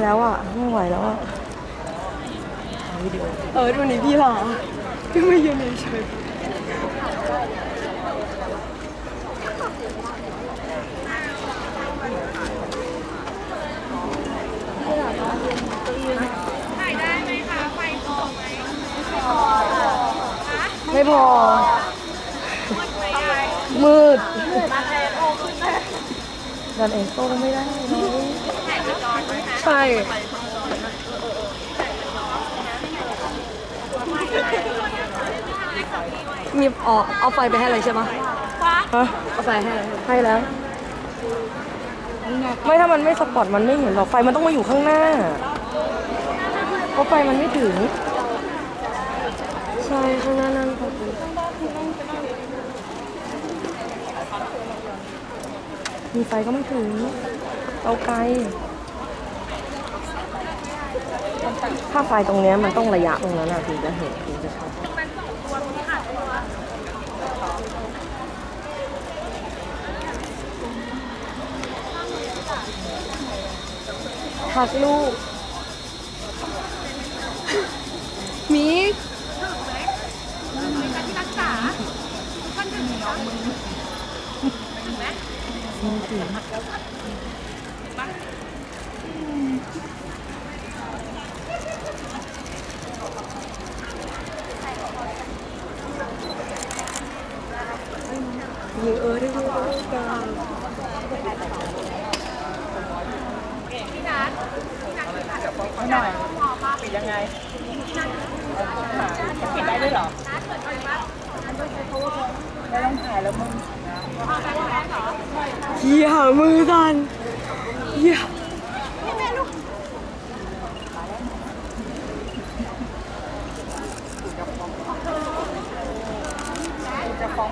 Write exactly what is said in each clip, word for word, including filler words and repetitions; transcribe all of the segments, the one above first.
แล้วอ่ะไม่ไหวแล้วอ่ะวิดีโอเออดูนี่พี่หล่อพี่ไม่ยืนเฉยถ่ายได้ไหมคะไฟพอไหมไม่พอมืดดันเองโต้ไม่ได้ใช่มีอ๋อเอาไฟไปให้เลยใช่ไหมเอาไฟให้ให้แล้วไม่ถ้ามันไม่สปอตมันไม่เห็นหรอกไฟมันต้องมาอยู่ข้างหน้าเพราะไฟมันไม่ถึงใช่ข้างหน้านั่งพอดีมีไฟก็ไม่ถึงเอาไกลถ้าไฟตรงนี้มันต้องระยะตรงนั้นอะถึงจะเห็นถึงจะชัดทักลูกมีที่รักษาท่านจะมีน้องมือถึงไหมถึงมีเออได้ดูกันพี่นัทพี่นัทพี่นัทเดี๋ยวฟ้องหน่อยปิดยังไงปิดได้ด้วยเหรอไม่ต้องถ่ายแล้วมึงเหี้ยมือสั่นเหี้ยจะฟ้อง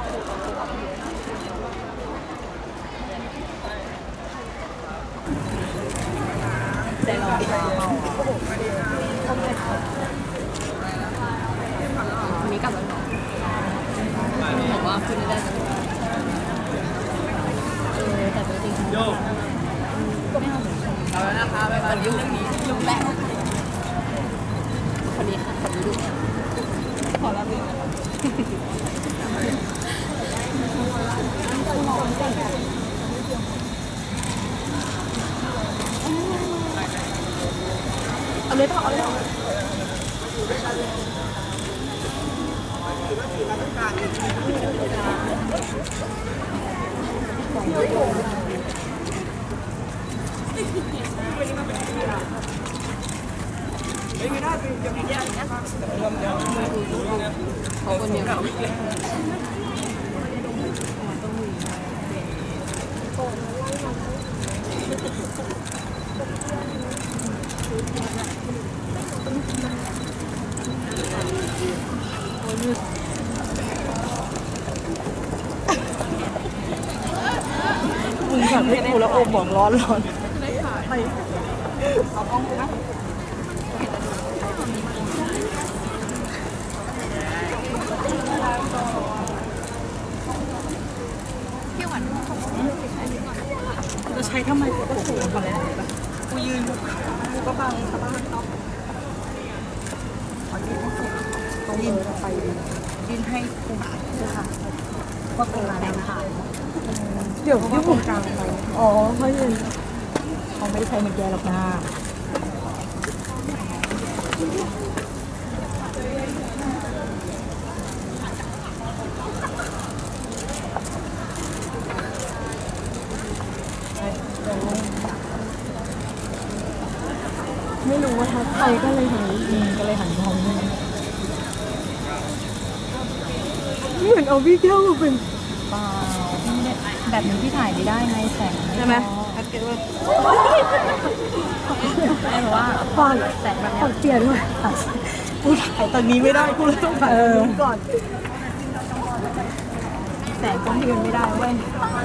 ใจร้อนวันนี้กลับแล้วเนาะบอกว่าคุณได้เออแต่ตัวจริงโยกไม่เอาเอาแล้วนะคะไปวันยุ่งเรื่องนี้ยุ่งแล้วคนนี้ค่ะคนนี้ดูขอรับเรื่องเอาเลยป่ะเอาเลยเขาคนเดียวมึงสั่งให้กูแล้วโอมบอกร้อนร้อนเอากล้องนะจะใช้ทำไมกูก็สูงกว่าแล้วกูยืนกูก็บังสบายต้องยืนไปยืนให้กูหาค่ะว่าเป็นอะไรค่ะเดี๋ยวพี่ผมกลางไปอ๋อเขายืนเขาไม่ได้ใช้เหมือนแกหรอกนะไม่รู้ว่าทักใครก็เลยหันก็เลยหันมองเหมือนเอาพี่แก้วมาเป็นเปล่าแบบนี้ที่ถ่ายไม่ได้ไงแสงใช่ไหมทักเกิดว่าได้แบบว่าฟังแสงแบบฟังเปลี่ยนด้วยกูถ่ายตอนนี้ไม่ได้กูเลยต้องถ่ายก่อนแสงก็ยืนไม่ได้เว้ย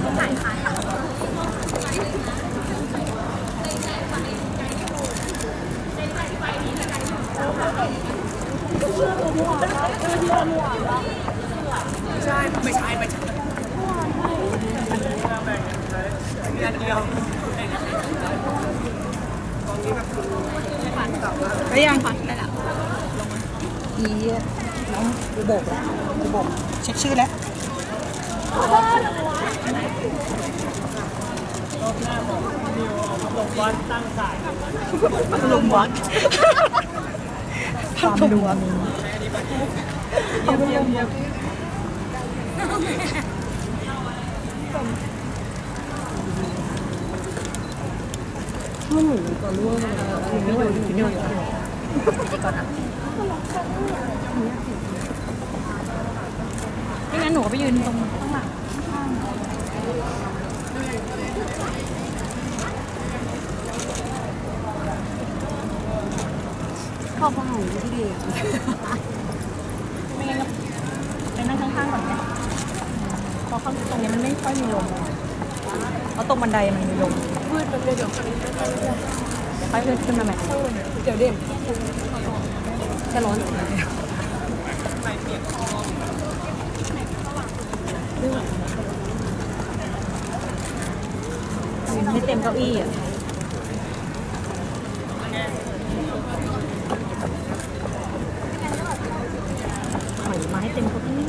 ใช่ไม่ใช่ไม่ใช่งานเดียวได้ยังได้แล้วอีน้องกูโบกแล้วกูโบกเช็คชื่อแล้วลงวัดตั้งศาลลงวัดความดวงมันหนูก่อนร่วงถึงไม่อยู่ถึงไม่อยู่ก่อนอ่ะไม่งั้นหนูไปยืนตรงข้างหลังเข้าบ้านที่ดีไม่งั้นก็ไปนั่งข้างๆก่อนไหมเพราะข้างตรงนี้มันไม่ค่อยมีลมเพราะตรงบันไดมันมีลมพืชมันเดี๋ยวไปเดินขึ้นมาไหมเดี๋ยวเด่นจะร้อนไม่เต็มเก้าอี้อ่ะถอยมาให้เต็มเก้าอี้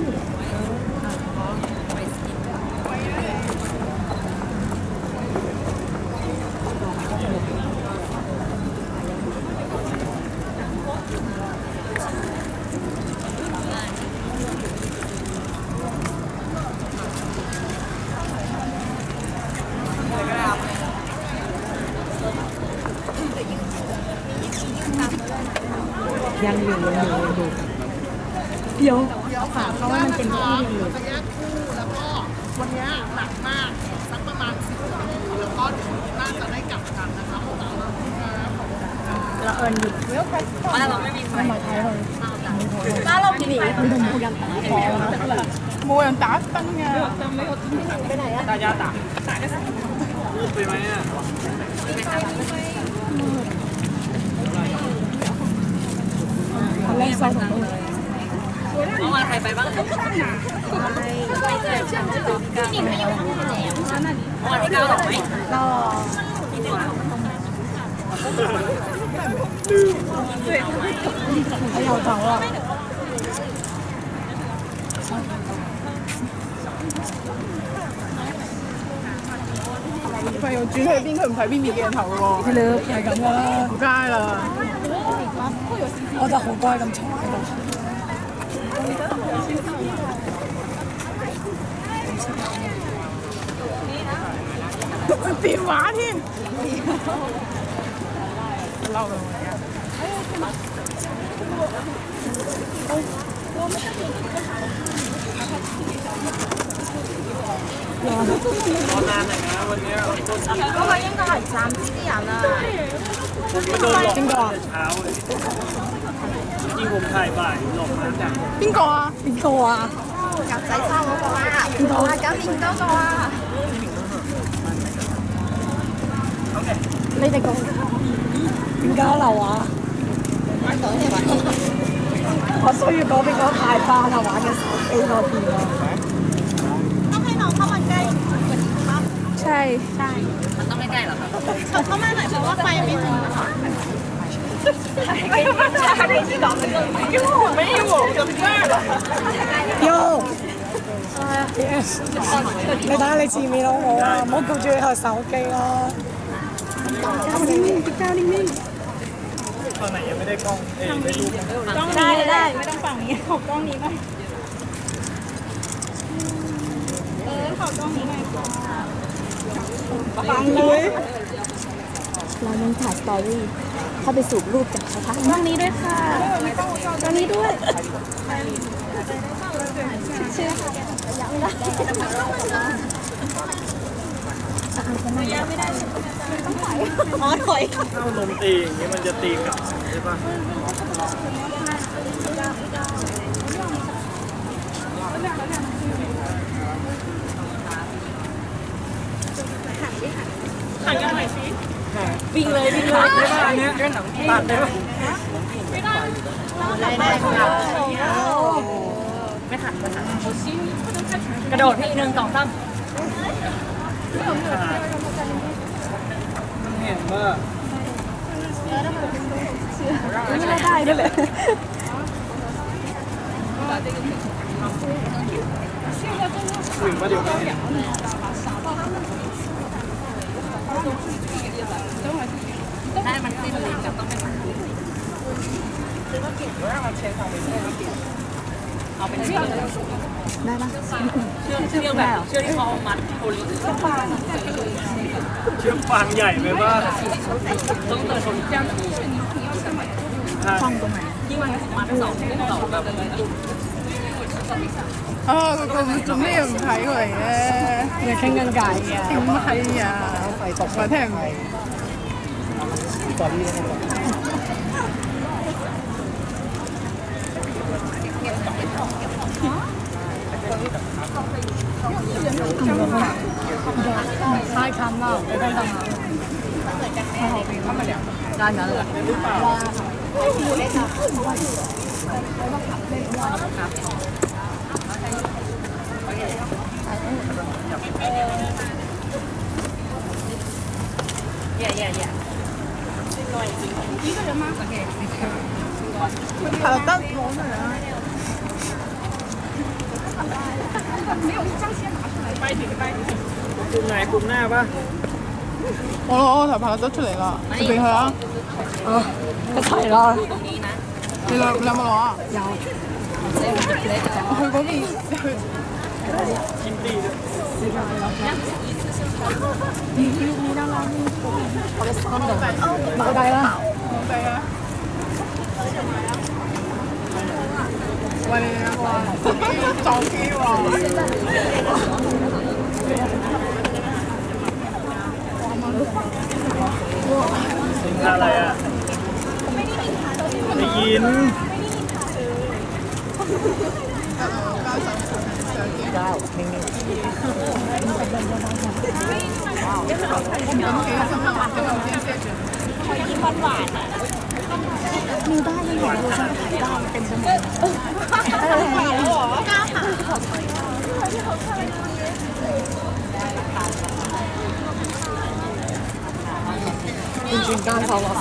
ยังอยู่ยังอยู่ยังอยู่เดี๋ยวฝาเขาว่ามันเป็นที่ยังอยู่แล้วก็วันนี้หนักมากสักประมาณสิบนาทีแล้วก็น่าจะได้กลับกันนะคะพวกเราเราเอิญหยุดเวลไปก่อนเราไม่มีใครมาใช้เลยถ้าเราหนีมันดูมูยันตามูยันตาตั้งไงไปไหนอะตายาตารูปไปไหมอ่ะแรกซ้อมของเราเมื่อวานใครไปบ้างพี่หนิงไม่อยู่เมื่อวานที่เก้าหรอไหมเราลืมเราจังว่า朋友轉去邊？佢唔睇邊面鏡頭喎。 佢哋係咁噶啦， 唔該啦。 我就好乖咁坐喺度。 讀佢電話添。嬲啦！ รอนานหน่อยนะวันนี้ก็มา應該係三支啲人啊ผมก็โดนหลอกตั้งแต่เช้าเลยจริงผมถ่ายบ่ายหลอกมาจาก邊個啊？ 邊個啊？ 格仔衫嗰個啊，唔同啊，九年嗰個啊。 你哋講點交流啊？我需要嗰邊嗰大班啊玩嘅手機嗰邊啊。 ต้องให้น้องข้าวมันไก่ใช่ใช่มันต้องใกล้ๆเหรอคะเขาเข้ามาหน่อยเพราะว่าไฟไม่ถึงนะคะ因為我沒有我的份。 有。Yes。你睇下你似唔似到我啊？唔好顧住你台手機啦。教นิ่งๆ教นิ่งตอนไหนยังไม่ได้กล้องเอ้ยไม่รู้กล้องนี้ได้ไม่ต้องฝั่งนี้ขอกล้องนี้หน่อยเออขอกล้องนี้หน่อยฟังเลยเราต้องถ่ายสตอรี่เข้าไปสูบรูปจากเขาทั้งกล้องนี้ด้วยค่ะกล้องนี้ด้วยเชื่อค่ะยังไม่ได้ยังไม่ได้ต้องถอยอ๋อถอยถ้าลมตีอย่างนี้มันจะตีกลับใช่ปะหันกันหน่อยสิวิ่งเลยวิ่งเลยได้ป่ะอันเนี้ยตัดได้ป่ะได้ได้ครับไม่หันไม่หันกระโดดที่หนึ่งสองสามมันเห็นว่าไม่ได้ได้ด้วยเลยถึงมาเดี๋ยวได้มันติดเลยกับต้องเป็นเอาเป็นเชือกได้ปะเชือกเชือกแบบเชือกที่เขามัดคนเชือกฟางเชือกฟางใหญ่ไหมว่าต้องเติมคนจ้างฟางตรงไหนยิ่งมันมัดสองสองแบบ啊，個個做咩唔睇佢嘅？ 你傾緊偈啊？ 點係啊？我聽唔明。 太近啦，你睇下。喺後邊咁咪兩間緊啦。 Yeah, yeah, yeah. 一個人嗎？好的，我們啊。沒有一張先拿出來，掰點掰點。 ปุ่มไหนปุ่มหน้าปะ我攞我頭拍得出嚟啦，你俾佢啊。 啊，一齊啦！ 你兩你有冇攞啊？ 有。 去嗰邊去。 ชิ้นดีเลย冇計啦， 冇計啊！喂，你兩個自己撞機喎！ สินค้าอะไรอ่ะได้ยินเก้านิ่งมีได้ยังไงดูฉันถ่ายได้เป็นชั่วโมงจริงๆการเขาอะ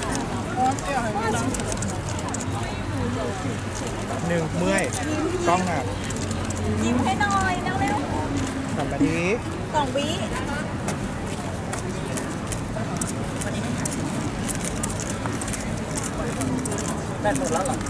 หนึ่งเมื่อยกล้องอ่ะยิ้มให้หน่อยเร็วสามนาทีๆสองวิได้หมดแล้วเหรอ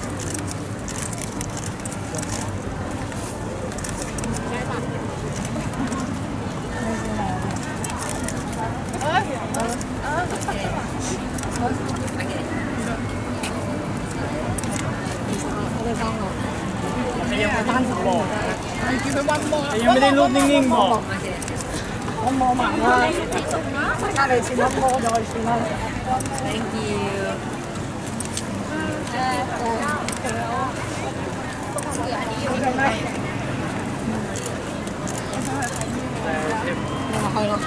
ยังไม่ตั้งบอกยังไม่ได้รูปนิ่งๆบอก我摸埋啦，大家嚟前一摸就可以算啦。 Thank you 你話去咯。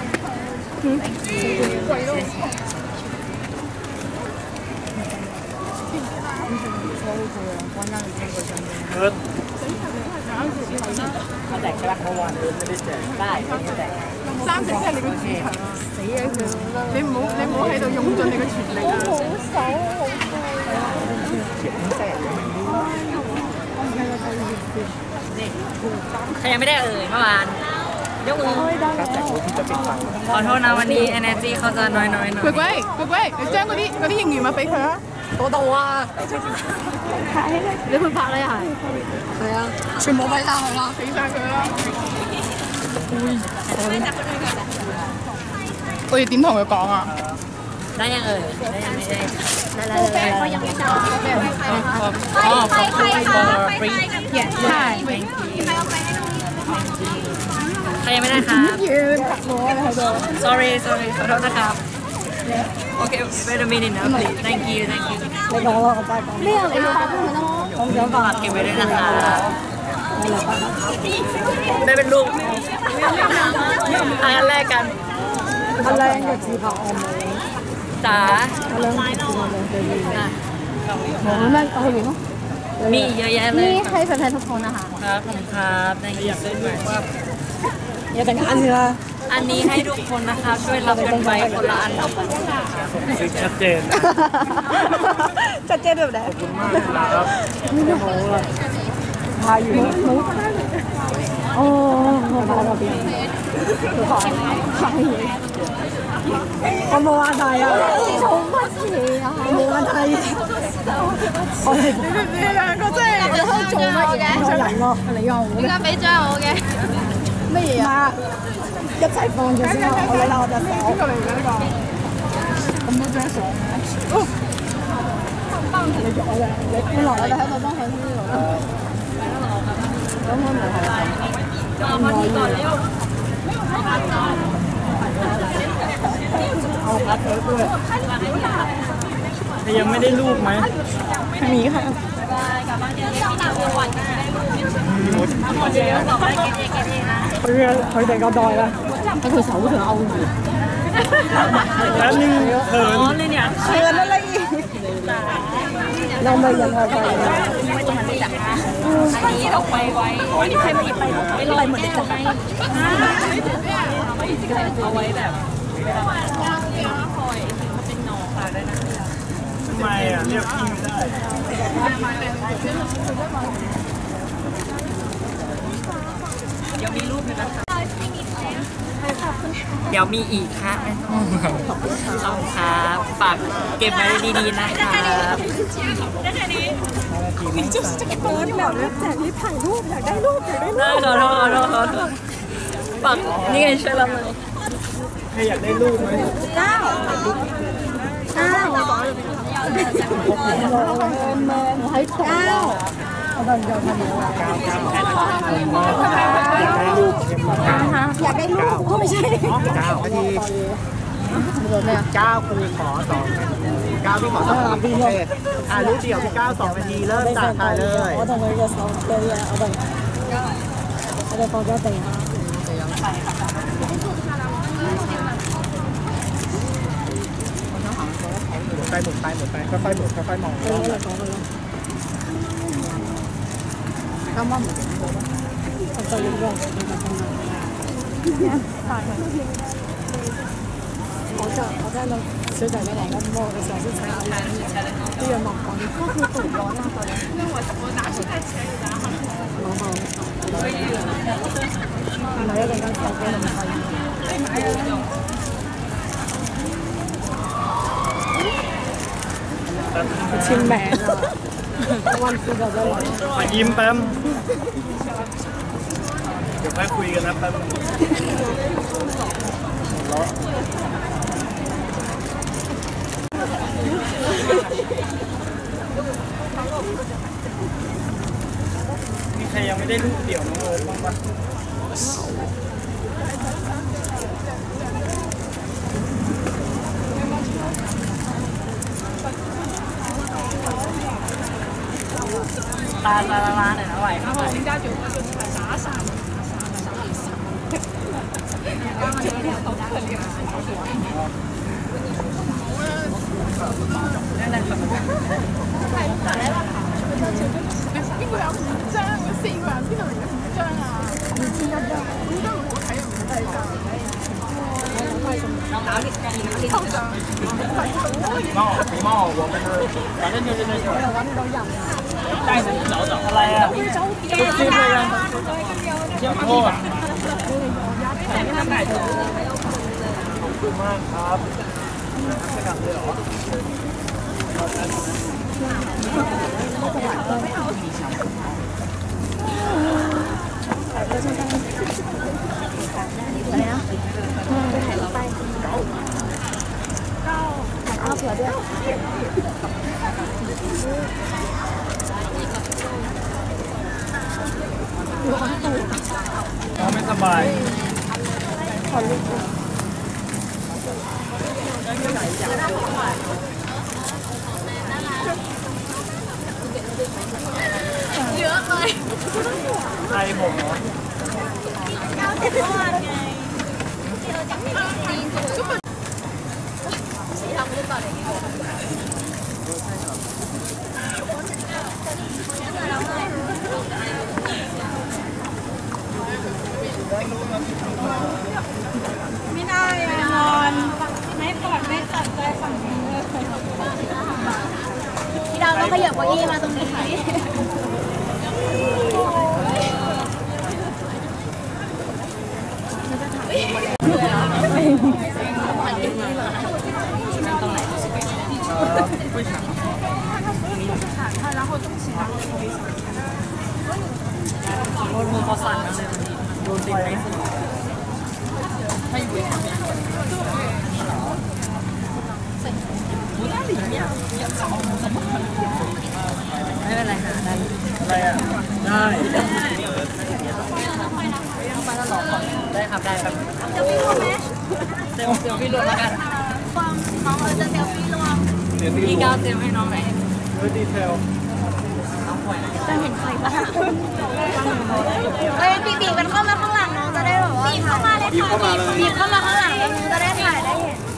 เอิร์ธเขาแจกใช่ไหมเมื่อวานเอิร์ธไม่ได้แจกได้ไม่แจก三成即係你個主場啊！死啊佢！你唔好你唔好喺度用盡你嘅全力啊！好手ใครยังไม่ได้เอ่ยเมื่อวานยกมือขอโทษนะวันนี้ energy เขาจะน้อยๆหน่อย鬼鬼鬼鬼，你將嗰啲嗰啲應援物俾佢啊！ 嗰度啊！ 你會拍咧係？ 係啊，全部俾晒佢啦， 俾晒佢啦！我哋點同佢講啊？ ได้ยังเอ่ยได้ยังไม่ได้ได้แล้วเลยเขายังไม่จองอ๋อขอบคุณ for free ใช่ใครยังไม่ได้คะ sorry sorry ขอโทษนะครับโอเค wait a minute นะ please thank you thank you 你講啦，我再講。咩啊？你要發咩咯？我唔想發。 เก็บไว้ด้วยนะคะได้เป็นรูปอันแรกกัน阿靚嘅自拍我冇。 จ๋า阿靚嘅自拍兩對面。冇咩？我去完咯。 มีเยอะแยะเลยนี่ให้แฟนๆทุกคนนะคะครับผมครับ thank you so much 有隻眼先啦。 อันนี้ให้ทุกคนนะคะช่วยรับกันไปคนละอันสิชัดเจนชัดเจนแบบไหนขอบคุณมากนะครับไม่โม้ละพาอยู่หนูโอ้พาเราไปขอขออยู่我冇話題啊！做乜嘢啊？冇話題。我哋你兩個真係喺度做乜嘢？有人喎，你又我咧？而家俾張我嘅乜嘢啊？一齊放咗先啦！我攞啦，我隻手。邊個嚟㗎呢個？咁多張相。你做我嘅，你本來我哋喺度幫佢呢度啦。咁可能係咁可以。เอาพัดเธอด้วยยังไม่ได้รูปไหมมีค่ะ佢佢哋個袋啦，喺佢手上勾住。 แป๊บนึงเขินเขินอะไรอีกเราไม่ยังไงไปอันนี้เอาไปไว้ใครมาหยิบไปไม่ลอยเหมือนเด็กคนไหนเอาไว้แบบทำไมอ่ะเรียกพี่ได้เดี๋ยวมีรูปอยู่นะคะเดี๋ยวมีอีกค่ะขอบคุณครับฝากเก็บไว้ดีๆนะคะมีจุดจะเก็บไว้ที่แบบแจกรีบถ่ายรูปอยากได้รูปอยากได้รูปขอโทษขอโทษขอโทษฝากนี่ไงช่วยเราเลยใครอยากได้รูปไหมเก้าเก้าหนูให้เก้าเอาดันเดียวทำยังไงอยากได้รูปก็ไม่ใช่เก้านาทีเก้าครูขอสองเก้าพี่ขอสองนาทีอ่ารูปเดียวพี่เก้าสองนาทีเริ่มจากถ่ายเลย我同佢嘅手對啊，我哋我哋放咗地下。 หมุนไปหมุนไปหมุนไปค่อยๆหมุนค่อยๆมอง啱啱唔整到啦，我就要用我就我聽到小姐姐話我摸嘅時候先踩下啲嘢落講，不過佢讀咗啦，因為我拿出嚟車要打下，攞下，唔係一陣間手機咁細。簽名啊！溫書就得啦。 มายิ้มแป๊บเดี๋ยวค่อยคุยกันนะแป๊บมีใครยังไม่ได้รูปเดี่ยวน้องโอมบ้างปะตาลาลาหน่อยนะไหวครับผม家酒就打伞邊個有五張？四個人邊度嚟嘅五張啊？唔知一張，應該我睇唔到第張。抽獎， 帽帽，我们是反正就是那种带着找找อะไรอ่ะซื้อไปยังเที่ยวโทษขอบคุณมากครับจะกลับเลยเหรออะไรนะไปถ่ายเราไปถ่ายภาพเผื่อด้วยน้องไม่สบายเยอะเลยใครผมเหรอขยับเก้าอี้มาตรงนี้โดนมือเขาสั่นเลยโดนติดไปให้อยู่ไม่เป็นไรค่ะได้อะไรอ่ะได้ไปแล้วหรอได้ครับได้ครับเซลฟี่รวมไหมเซลฟี่รวมแล้วกันความน้องเราจะเซลฟี่รวมพี่ก้าวเซลให้น้องไหนด้วยดีเทลจะเห็นใครบ้างเฮ้ยบีบบีบกันเข้ามาข้างหลังน้องจะได้แบบว่าบีบเข้ามาเลยค่ะบีบเข้ามาข้างหลังน้องจะได้ถ่ายได้เห็น